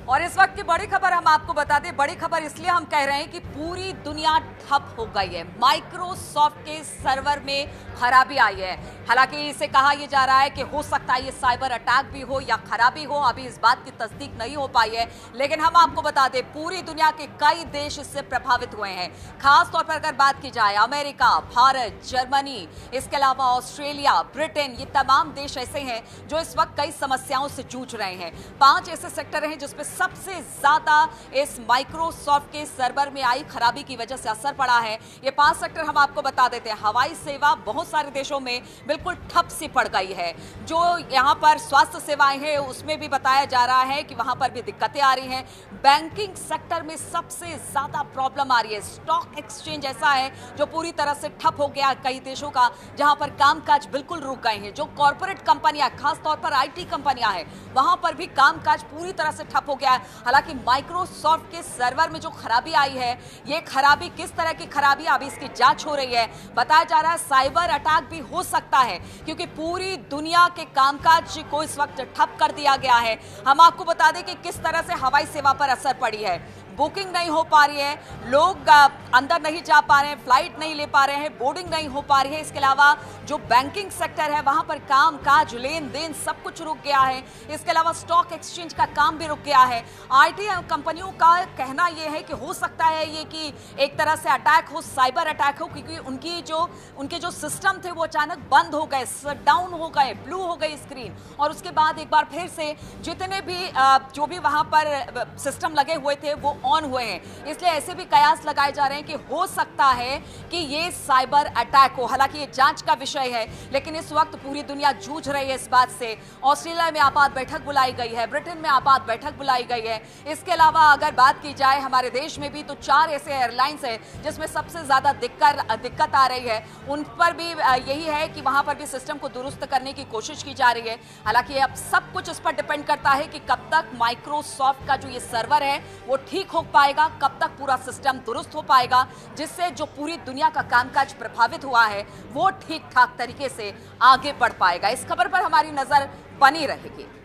और इस वक्त की बड़ी खबर हम आपको बता दें, बड़ी खबर इसलिए हम कह रहे हैं कि पूरी दुनिया ठप हो गई है। माइक्रोसॉफ्ट के सर्वर में खराबी आई है। हालांकि इसे कहा यह जा रहा है कि हो सकता है ये साइबर अटैक भी हो या खराबी हो, अभी इस बात की तस्दीक नहीं हो पाई है। लेकिन हम आपको बता दें पूरी दुनिया के कई देश इससे प्रभावित हुए हैं। खास तौर पर अगर बात की जाए अमेरिका, भारत, जर्मनी, इसके अलावा ऑस्ट्रेलिया, ब्रिटेन, ये तमाम देश ऐसे हैं जो इस वक्त कई समस्याओं से जूझ रहे हैं। 5 ऐसे सेक्टर हैं जिसमें सबसे ज्यादा इस माइक्रोसॉफ्ट के सर्वर में आई खराबी की वजह से असर पड़ा है। ये 5 सेक्टर हम आपको बता देते हैं। हवाई सेवा बहुत सारे देशों में बिल्कुल ठप सी पड़ गई है। जो यहां पर स्वास्थ्य सेवाएं हैं उसमें भी बताया जा रहा है कि वहां पर भी दिक्कतें आ रही हैं। बैंकिंग सेक्टर में सबसे ज्यादा प्रॉब्लम आ रही है। स्टॉक एक्सचेंज ऐसा है जो पूरी तरह से ठप हो गया कई देशों का, जहां पर कामकाज बिल्कुल रुक गए हैं। जो कॉर्पोरेट कंपनियां, खासतौर पर आईटी कंपनियां हैं, वहां पर भी कामकाज पूरी तरह से ठप हो गया है। हालांकि माइक्रोसॉफ्ट के सर्वर में जो खराबी आई है, ये खराबी किस तरह की खराबी, अभी इसकी जांच हो रही है। बताया जा रहा है साइबर अटैक भी हो सकता है, क्योंकि पूरी दुनिया के कामकाज को इस वक्त ठप कर दिया गया है। हम आपको बता दें कि किस तरह से हवाई सेवा पर असर पड़ी है। बुकिंग नहीं हो पा रही है, लोग अंदर नहीं जा पा रहे हैं, फ्लाइट नहीं ले पा रहे हैं, बोर्डिंग नहीं हो पा रही है। इसके अलावा जो बैंकिंग सेक्टर है वहां पर काम काज, लेन देन सब कुछ रुक गया है। इसके अलावा स्टॉक एक्सचेंज का काम भी रुक गया है। आईटी कंपनियों का कहना यह है कि हो सकता है ये कि एक तरह से अटैक हो, साइबर अटैक हो, क्योंकि उनके जो सिस्टम थे वो अचानक बंद हो गए, शट डाउन हो गए, ब्लू हो गई स्क्रीन, और उसके बाद एक बार फिर से जितने भी जो भी वहां पर सिस्टम लगे हुए थे वो ऑन हुए हैं। इसलिए ऐसे भी कयास लगाए जा रहे हैं कि हो सकता है कि ये साइबर अटैक हो। हालांकि ये जांच का विषय है, लेकिन इस वक्त पूरी दुनिया जूझ रही है इस बात से। ऑस्ट्रेलिया में आपात बैठक बुलाई गई है, ब्रिटेन में आपात बैठक बुलाई गई है। इसके अलावा अगर बात की जाए हमारे देश में भी, तो 4 ऐसे एयरलाइंस है जिसमें सबसे ज्यादा दिक्कत आ रही है। उन पर भी यही है कि वहां पर भी सिस्टम को दुरुस्त करने की कोशिश की जा रही है। हालांकि अब सब कुछ इस पर डिपेंड करता है कि कब तक माइक्रोसॉफ्ट का जो ये सर्वर है वो ठीक हो पाएगा, कब तक पूरा सिस्टम दुरुस्त हो पाएगा, जिससे जो पूरी दुनिया का कामकाज प्रभावित हुआ है वो ठीक ठाक तरीके से आगे बढ़ पाएगा। इस खबर पर हमारी नजर बनी रहेगी।